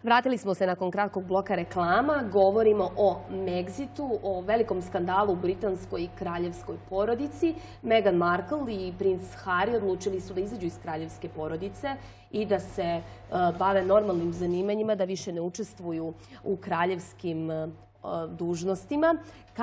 Vratili smo se nakon kratkog bloka reklama. Govorimo o Mexitu, o velikom skandalu u britanskoj kraljevskoj porodici. Meghan Markle i princ Harry odlučili su da izađu iz kraljevske porodice i da se bave normalnim zanimanjima, da više ne učestvuju u kraljevskim dužnostima.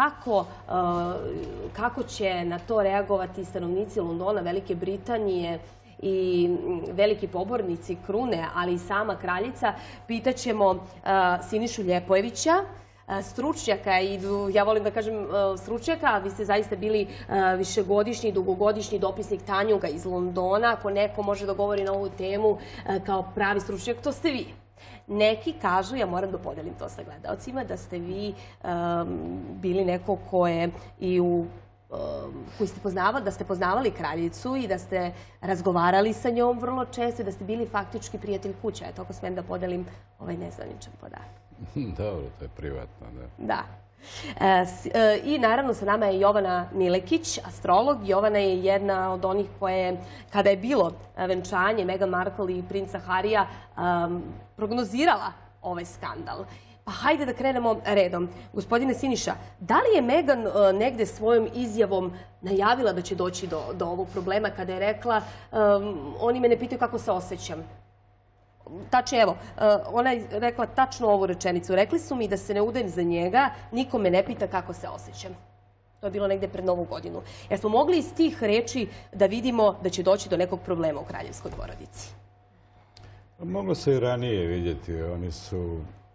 Kako će na to reagovati stanovnici Londona, Velike Britanije i veliki pobornici krune, ali i sama kraljica, pitaćemo Sinišu Ljepojevića, stručnjaka, i ja volim da kažem stručnjaka, vi ste zaista bili višegodišnji, dugogodišnji dopisnik Tanjuga iz Londona. Ako neko može da govori na ovu temu kao pravi stručnjak, to ste vi. Neki kažu, ja moram da podelim to sa gledalcima, da ste vi bili neko ko je i u koji ste poznavali, da ste poznavali kraljicu i da ste razgovarali sa njom vrlo često i da ste bili faktički prijatelj kuća. Eto, ako smijem da podelim ovaj nezvaničan podatak. Dobro, to je privatno, da. Da. I naravno sa nama je Jovana Milekić, astrolog. Jovana je jedna od onih koje, kada je bilo venčanje Meghan Markle i princa Harrya, prognozirala ovaj skandal. Pa hajde da krenemo redom. Gospodine Siniša, da li je Meghan negde svojom izjavom najavila da će doći do ovog problema kada je rekla oni me ne pitaju kako se osjećam? Tačnije, evo, ona je rekla tačno ovu rečenicu. Rekli su mi da se ne udajem za njega, niko me ne pita kako se osjećam. To je bilo negde pred Novu godinu. Jer smo mogli iz tih reči da vidimo da će doći do nekog problema u kraljevskoj porodici? Moglo se i ranije vidjeti. Oni su,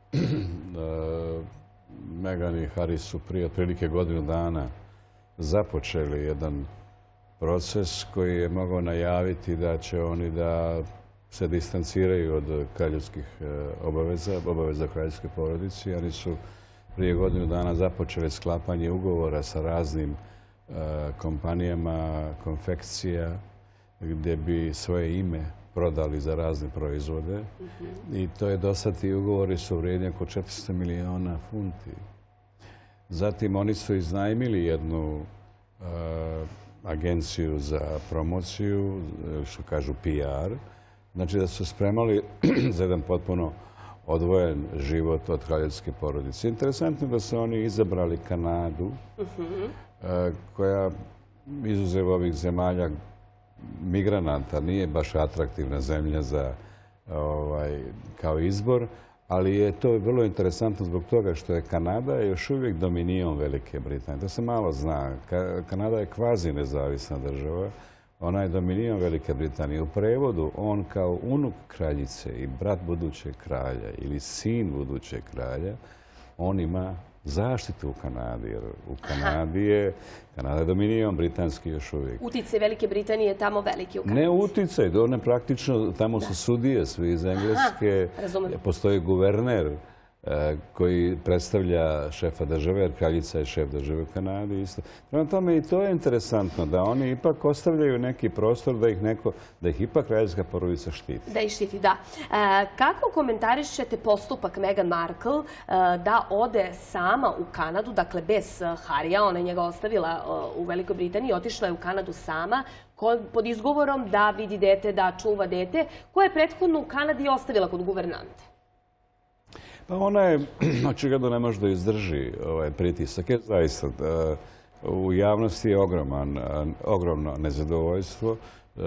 Meghan i Harry su prije otprilike godinu dana započeli jedan proces koji je mogao najaviti da će oni da se distanciraju od kraljevskih obaveza kraljevske porodici. Oni su prije godinu dana započeli sklapanje ugovora sa raznim kompanijama konfekcija gdje bi svoje ime prodali za razne proizvode. I to je dosad, ti ugovori su vrijedni oko 400 miliona funti. Zatim oni su iznajmili jednu agenciju za promociju, što kažu PR. Znači da su spremali za jedan potpuno odvojen život od kraljevske porodice. Interesantno da su oni izabrali Kanadu, koja izuzev ovih zemalja migranata nije baš atraktivna zemlja kao izbor, ali je to vrlo interesantno zbog toga što je Kanada još uvijek dominion Velike Britanije. To se malo zna. Kanada je kvazi nezavisna država. Ona je dominion Velike Britanije. U prevodu, on kao unuk kraljice i brat budućeg kralja ili sin budućeg kralja, on ima zaštitu u Kanadi. Jer u Kanada je dominion britanski još uvijek. Uticaj Velike Britanije je tamo veliki u Kanadi. Ne uticaj, one praktično, tamo su sudije svi iz Engleske. Postoji guverner koji predstavlja šefa države, jer kraljica je šef države u Kanadi isto. Prema tome i to je interesantno, da oni ipak ostavljaju neki prostor da ih ipak kraljevska porodica štiti. Da ih štiti, da. Kako komentarišete postupak Meghan Markle da ode sama u Kanadu, dakle bez Harrya, ona je njega ostavila u Velikoj Britaniji, otišla je u Kanadu sama, pod izgovorom da vidi dete, da čuva dete, koje je prethodno u Kanadi ostavila kod guvernante? Pa ona je, očigledno ne može da izdrži ovaj pritisak. Zaista, u javnosti je ogromno nezadovoljstvo.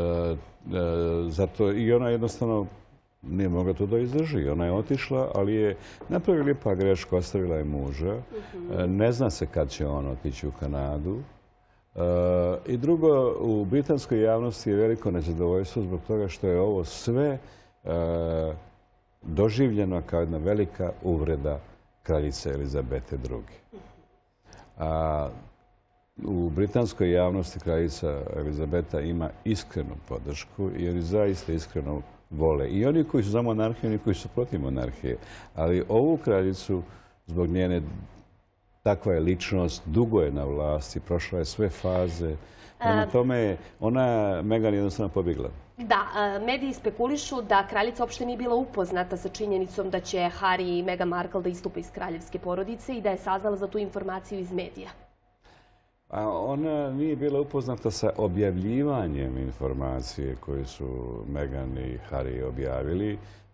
Zato i ona jednostavno nije mogla to da izdrži. Ona je otišla, ali je napravila ipak grešku, ostavila je muža. Ne zna se kad će on otići u Kanadu. I drugo, u britanskoj javnosti je veliko nezadovoljstvo zbog toga što je ovo sve doživljeno kao jedna velika uvreda kraljice Elizabete II. U britanskoj javnosti kraljica Elizabeta ima iskrenu podršku jer je zaista iskreno vole. I oni koji su za monarhiju, i oni koji su protiv monarhije. Ali ovu kraljicu, zbog njene, takva je ličnost, dugo je na vlasti, prošla je sve faze. Prema tome, Meghan jednostavno pobjegla. Da, mediji spekulišu da kraljica uopšte nije bila upoznata sa činjenicom da će Harry i Meghan Markle da istupe iz kraljevske porodice i da je saznala za tu informaciju iz medija. Ona nije bila upoznata sa objavljivanjem informacije koju su Meghan i Harry objavili.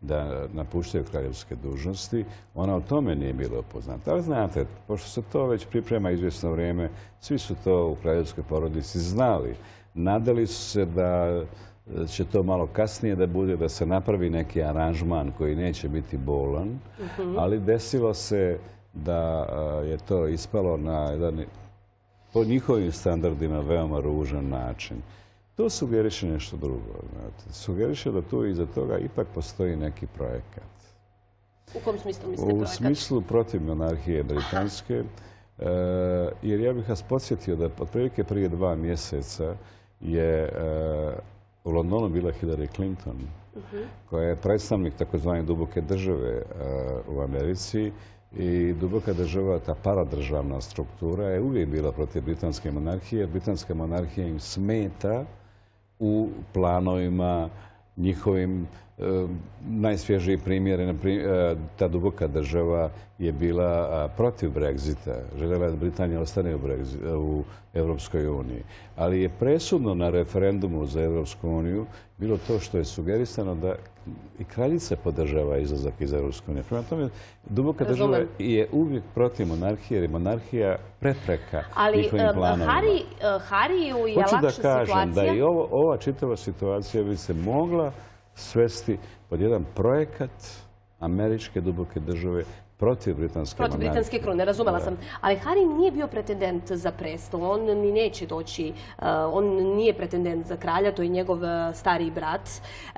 da napuštaju kraljevske dužnosti. Ona o tome nije bila upoznata. Ali znate, pošto se to već priprema izvjesno vrijeme, svi su to u kraljevskoj porodici znali. Nadali su se da će to malo kasnije da bude, da se napravi neki aranžman koji neće biti bolan, ali desilo se da je to ispalo na jedan, po njihovim standardima, veoma ružan način. To sugeriše nešto drugo. Sugeriše da tu iza toga ipak postoji neki projekat. U kom smislu mislite projekat? U smislu protiv monarhije britanske, jer ja bih vas podsjetio da otprilike prije 2 mjeseca je u Londonu bila Hillary Clinton, koja je predstavnik takozvane duboke države u Americi. I duboka država, ta paradržavna struktura, je uvijek bila protiv britanske monarhije. Britanska monarhija im smeta u planovima njihovim. Najsvježiji primjer, ta duboka država je bila protiv Brexita. Željela da Britanija ostane u Europskoj uniji. Ali je presudno na referendumu za Europsku uniju bilo to što je sugerisano da i kraljica podržava izlazak iz Europske unije. Prema tome, duboka država je uvijek protiv monarhije, jer je monarhija prepreka njihovim planovima. Ali Hariju je lakša situacija. Hoću da kažem da i ova čitava situacija bi se mogla svesti pod jedan projekat američke duboke države protiv britanske monarhije. Protiv britanske krune, razumela sam. Ali Harry nije bio pretendent za prestol, on ni neće doći, on nije pretendent za kralja, to je njegov stariji brat.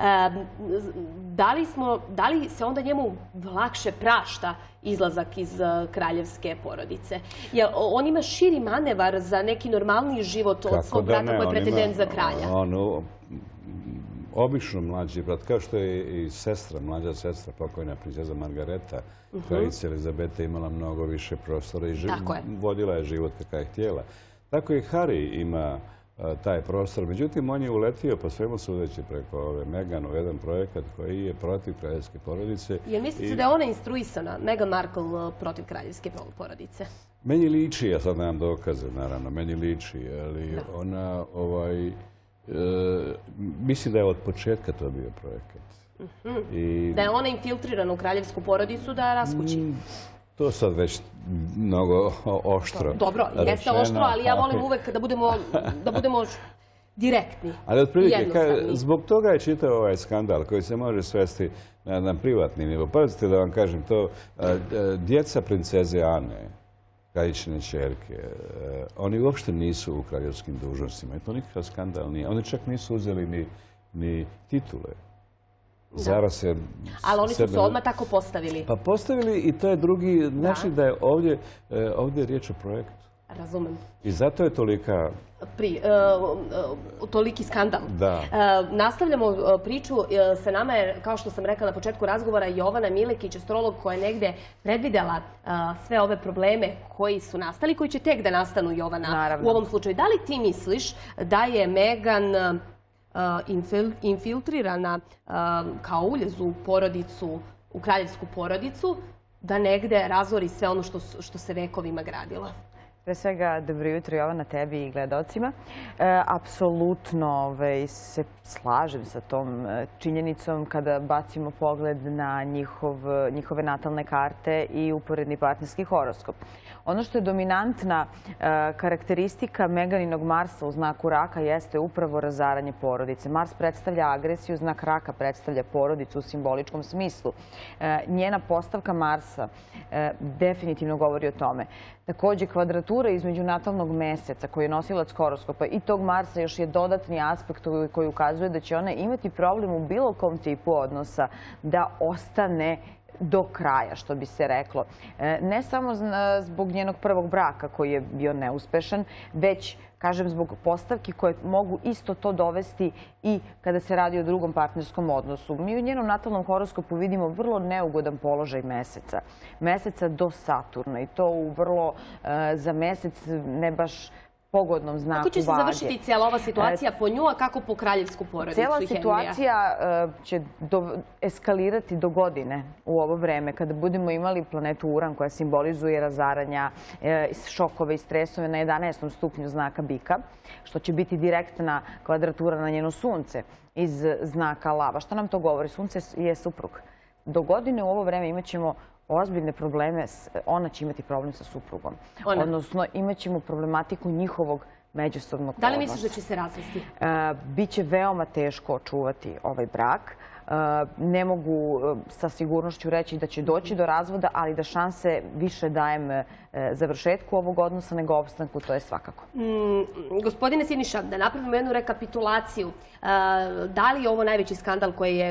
Da li se onda njemu lakše prašta izlazak iz kraljevske porodice? Jer on ima širi manevar za neki normalniji život od svog brata koji je pretendent za kralja. Obično mlađi brat, kao što je i sestra, mlađa sestra, pokojna princeza Margareta, kraljica Elizabeta, imala mnogo više prostora i vodila je život kakav je htjela. Tako i Harry ima taj prostor. Međutim, on je uletio po svemu sudeći preko ove Meghan u jedan projekat koji je protiv kraljevske porodice. Jel mislite da je ona instruisana, Meghan Markle, protiv kraljevske porodice? Meni liči, ja sad nemam dokaze, naravno, meni liči, ali ona mislim da je od početka to bio projekat. Da je ona infiltrirana u kraljevsku porodicu da raskući? To sad već mnogo oštro. Dobro, jeste oštro, ali ja volim uvek da budemo direktni. Ali otprilike, zbog toga je čitav ovaj skandal koji se može svesti na privatni nivo. Pazite da vam kažem to, djeca princeze Ane, kraljičine ćerke, oni uopšte nisu u kraljevskim dužnostima. I to nikakav skandal nije. Oni čak nisu uzeli ni titule. Ali oni su se odmah tako postavili. Pa postavili i to je drugi, znači da je ovdje riječ o projektu. Razumem. I zato je toliki skandal. Nastavljamo priču. Sa nama je, kao što sam rekla na početku razgovora, Jovana Milekić, astrolog koja je negde predvidela sve ove probleme koji su nastali, koji će tek da nastanu, Jovana, u ovom slučaju. Da li ti misliš da je Meghan infiltrirana kao uljez u porodicu, u kraljevsku porodicu, da negde razori sve ono što se vekovima gradila? Pre svega, dobro jutro, Jovana, tebi i gledalcima. Apsolutno se slažem sa tom činjenicom kada bacimo pogled na njihove natalne karte i uporedni partnerski horoskop. Ono što je dominantna karakteristika Meganinog Marsa u znaku raka jeste upravo razaranje porodice. Mars predstavlja agresiju, znak raka predstavlja porodicu u simboličkom smislu. Njena postavka Marsa definitivno govori o tome. Također, kvadratura između natalnog meseca koji je nosilac horoskopa i tog Marsa još je dodatni aspekt koji ukazuje da će ona imati problem u bilo kom tipu odnosa da ostane do kraja, što bi se reklo. Ne samo zbog njenog prvog braka koji je bio neuspešan, već, kažem, zbog postavki koje mogu isto to dovesti i kada se radi o drugom partnerskom odnosu. Mi u njenom natalnom horoskopu vidimo vrlo neugodan položaj meseca. Meseca do Saturna i to u vrlo za mesec ne baš pogodnom znaku vage. Kako će se završiti cijela ova situacija po nju, a kako po kraljevsku porodicu? Cijela situacija će eskalirati do godine u ovo vreme, kada budemo imali planetu Uran koja simbolizuje razaranja, šokove i stresove na 11. stupnju znaka Bika, što će biti direktna kvadratura na njeno sunce iz znaka Lava. Što nam to govori? Sunce je suprug. do godine u ovo vreme imat ćemo ozbiljne probleme, ona će imati problem sa suprugom. Odnosno, imat ćemo problematiku njihovog međusobnog odnosa. Da li misliš da će se razvesti? Biće veoma teško očuvati ovaj brak. Ne mogu sa sigurnošću reći da će doći do razvoda, ali da šanse više dajem završetku ovog odnosa nego opstanku, to je svakako. Gospodine Siniša, da napravimo jednu rekapitulaciju. Da li je ovo najveći skandal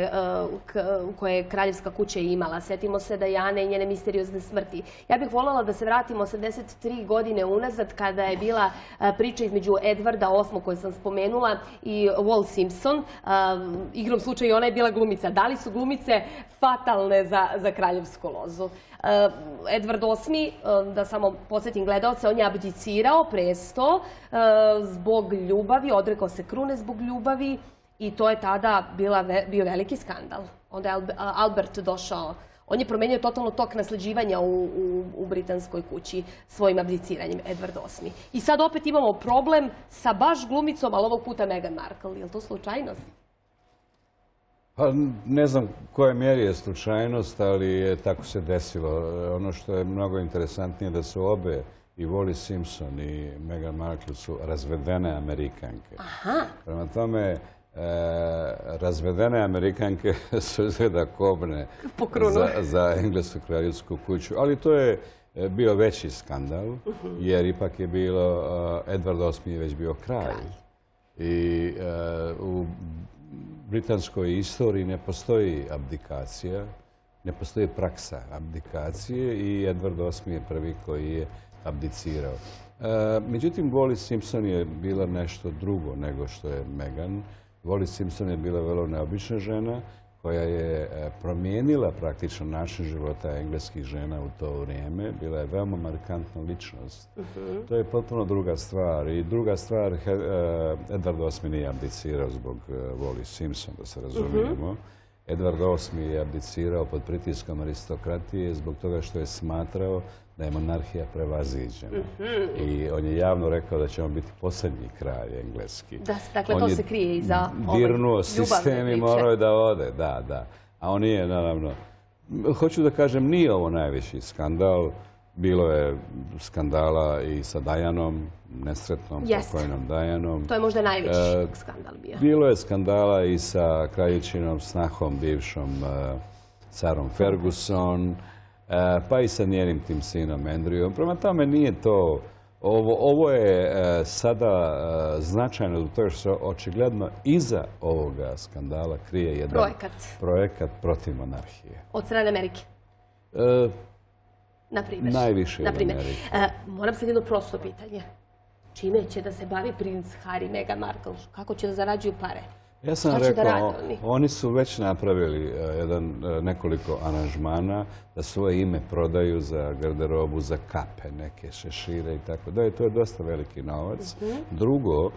koje je kraljevska kuća imala? Sjetimo se Dajane i njene misteriozne smrti. Ja bih voljela da se vratimo 83 godine unazad kada je bila priča između Edvarda VIII koju sam spomenula i Wall Simpson. Igrom slučaja ona je bila glumica. Da li su glumice fatalne za kraljevsku lozu? Edvard VIII, da samo podsjetim gledalce, on je abdicirao presto zbog ljubavi, odrekao se krune zbog ljubavi i to je tada bio veliki skandal. Onda je Albert došao, on je promenio totalno tok nasleđivanja u britanskoj kući svojim abdiciranjem, Edvard VIII. I sad opet imamo problem sa baš glumicom, ali ovog puta Meghan Markle. Je li to slučajnost? Pa ne znam koje mjeri je slučajnost, ali tako se desilo. Ono što je mnogo interesantnije da su obe, i Wally Simpson i Meghan Markle, su razvedene Amerikanke. Aha. Prema tome, razvedene Amerikanke su izgleda kobne za englesku kraljevsku kuću. Ali to je bio veći skandal, jer ipak je bilo, Edvard VIII je već bio kralj. I u britanskoj istoriji ne postoji abdikacija, ne postoji praksa abdikacije i Edward VIII je prvi koji je abdicirao. Međutim, Wally Simpson je bila nešto drugo nego što je Meghan. Wally Simpson je bila vrlo neobična žena koja je promijenila praktično način života engleskih žena u to vrijeme. Bila je veoma markantna ličnost. To je potpuno druga stvar. I druga stvar, Edward VIII nije abdicirao zbog Wally Simpson, da se razumijemo. Edward VIII je abdicirao pod pritiskom aristokratije zbog toga što je smatrao da je monarhija prevaziđena. I on je javno rekao da će on biti posljednji kralj engleski. Dakle, to se krije iza ove ljubavne priče. Dirnuo sistem i morao je da ode, da. A on nije, naravno. Hoću da kažem, nije ovo najveći skandal. Bilo je skandala i sa Dajanom, nesretnom, pokojnom Dajanom. To je možda najveći skandal bio. Bilo je skandala i sa kraljičinom snahom, bivšom carom Ferguson, pa i sa njenim tim sinom Andrewom. Prema tome nije to... Ovo je sada značajno zbog toga što se očigledno iza ovoga skandala krije jedan projekat protiv monarhije. Od strane Amerike? Najviše od Amerike. Moram sad jedno prosto pitanje. Čime će da se bavi princ Harry, Meghan Markle? Kako će da zarađuju pare? Ja sam rekao, oni su već napravili nekoliko aranžmana da svoje ime prodaju za garderobu, za kape, neke šešire i tako dalje. To je dosta veliki novac. Drugo,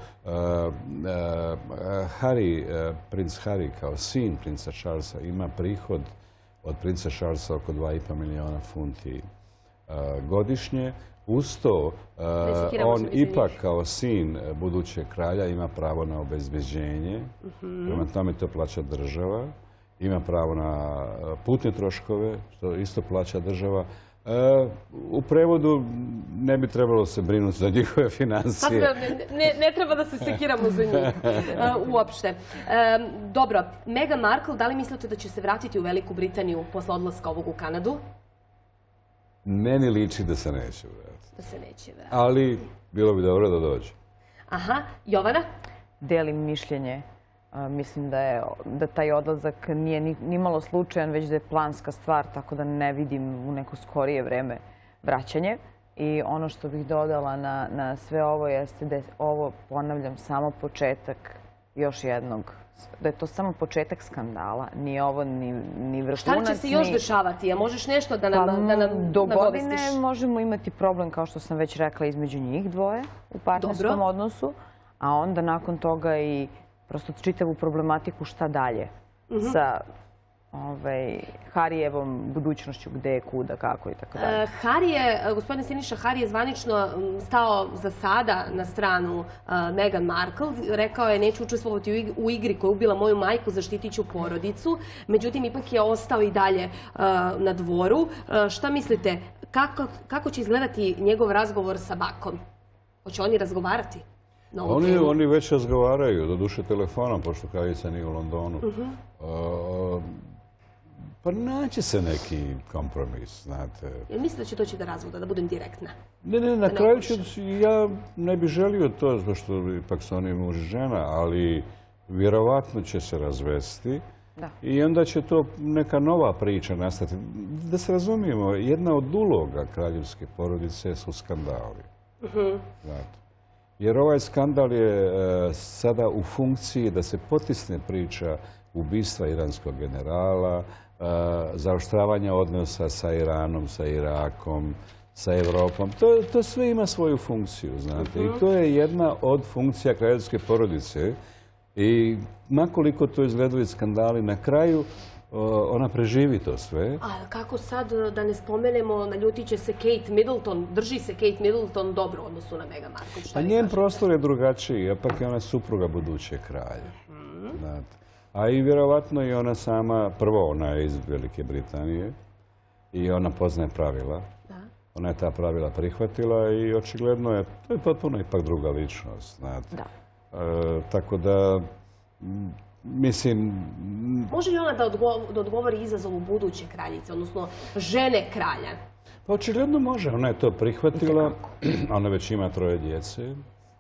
princ Harry kao sin princa Charlesa ima prihod od princa Charlesa oko 2,5 miliona funti godišnje. Uz to, on ipak kao sin budućeg kralja ima pravo na obezbeđenje, prema tome to plaća država, ima pravo na putne troškove, što isto plaća država. U prevodu ne bi trebalo se brinuti za njihove financije. Ne treba da se sekiramo za njih uopšte. Dobro, Meghan Markle, da li mislite da će se vratiti u Veliku Britaniju posle odlaska ovog u Kanadu? Meni liči da se neće vratiti. Da se neće vratiti. Ali bilo bi dobro da dođe. Aha. Jovana? Delim mišljenje. Mislim da taj odlazak nije ni malo slučajan, već da je planska stvar, tako da ne vidim u neko skorije vreme vraćanje. I ono što bih dodala na sve ovo jeste da je ovo, ponavljam, samo početak još jednog, da je to samo početak skandala, nije ovo ni vrhunac. Šta će se još dešavati? A možeš nešto da nam nagovestiš? Do godine možemo imati problem, kao što sam već rekla, između njih dvoje u partnerskom odnosu, a onda nakon toga i prosto čitavu problematiku šta dalje sa Harijevom budućnošću, gde, kuda, kako i tako dalje? Gospodin Siniša Hari je zvanično stao za sada na stranu Meghan Markle. Rekao je, neću učestvovati u igri koja je ubila moju majku, zaštitit ću porodicu. Međutim, ipak je ostao i dalje na dvoru. Šta mislite, kako će izgledati njegov razgovor sa bakom? Hoće oni razgovarati? Oni već razgovaraju, doduše telefonom, pošto kraljica nije u Londonu. Pa naći se neki kompromis, znate. Jel mislite da će doći do razvoda, da budem direktna? Ne, na kraju ja ne bih želio to, zato što ipak su oni muž i žena, ali vjerovatno će se razvesti i onda će to neka nova priča nastati. Da se razumijemo, jedna od uloga kraljevske porodice su skandali. Znate. Jer ovaj skandal je sada u funkciji da se potisne priča ubistva iranskog generala, zaoštravanja odnosa sa Iranom, sa Irakom, sa Evropom. To sve ima svoju funkciju, znate. I to je jedna od funkcija kraljevske porodice. I makoliko to izgledaju skandali, na kraju ona preživi to sve. A kako sad, da ne spomenemo, naljutit će se Kate Middleton, drži se Kate Middleton dobro u odnosu na Meghan Markle? A njen prostor je drugačiji, ipak je ona supruga budućeg kralja. A i vjerovatno i ona sama, prvo ona je iz Velike Britanije i ona poznaje pravila. Ona je ta pravila prihvatila i očigledno je, to je potpuno ipak druga ličnost, znate. Tako da, mislim... Može li ona da odgovori izazovu buduće kraljice, odnosno žene kralja? Pa očigledno može, ona je to prihvatila, ona već ima 3 djece,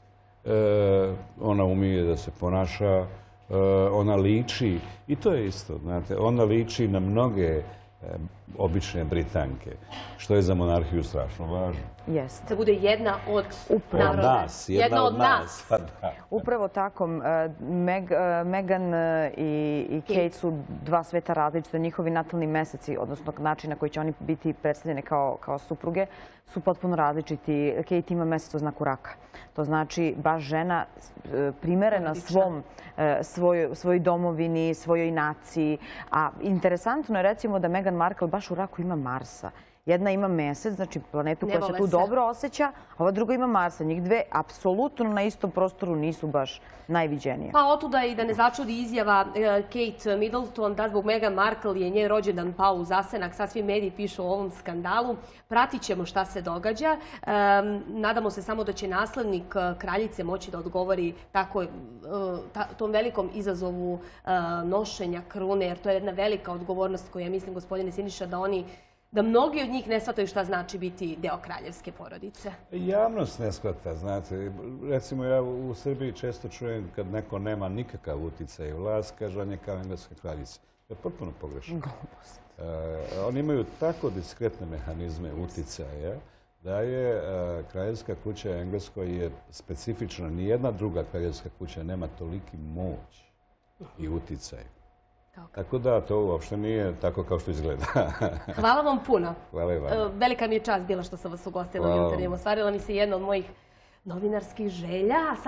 ona umije da se ponaša, ona liči, i to je isto, znate, ona liči na mnoge obične Britanke, što je za monarhiju strašno važno. Jeste. Da bude jedna od naroda. Jedna od nas. Upravo tako. Meghan i Kate su 2 sveta različita. Njihovi natalni meseci, odnosno način na koji će oni biti predstavljene kao supruge, su potpuno različiti. Kate ima mesec u znaku raka. To znači baš žena primerena svojoj domovini, svojoj naciji. A interesantno je recimo da Meghan Markle baš u raku ima Marsa. Jedna ima mesec, znači planetu koja se tu dobro osjeća, a ova druga ima Marsa. Njih dve apsolutno na istom prostoru nisu baš najviđenije. Pa otuda i da ne začudi izjava Kate Middleton da zbog Meghan Markle je njen rođendan pao u zasenak. Sad svi mediji pišu o ovom skandalu. Pratit ćemo šta se događa. Nadamo se samo da će naslednik kraljice moći da odgovori tom velikom izazovu nošenja krune, jer to je jedna velika odgovornost koju ja mislim, gospodine Siniša, da mnogi od njih ne shvataju šta znači biti deo kraljevske porodice. Javnost ne shvata, znate. Recimo ja u Srbiji često čujem kad neko nema nikakav uticaj i vlast, kaže on je kao engleska kraljica. To je potpuno pogrešno. Oni imaju tako diskretne mehanizme uticaja da je kraljevska kuća Engleskoj je specifična. Nijedna druga kraljevska kuća nema toliki moć i uticaj. Tako da, to uopšte nije tako kao što izgleda. Hvala vam puno. Hvala i vama. Velika mi je čast bila što sam vas ugostila u Jutarnjem. Ostvarila mi se jedna od mojih novinarskih želja.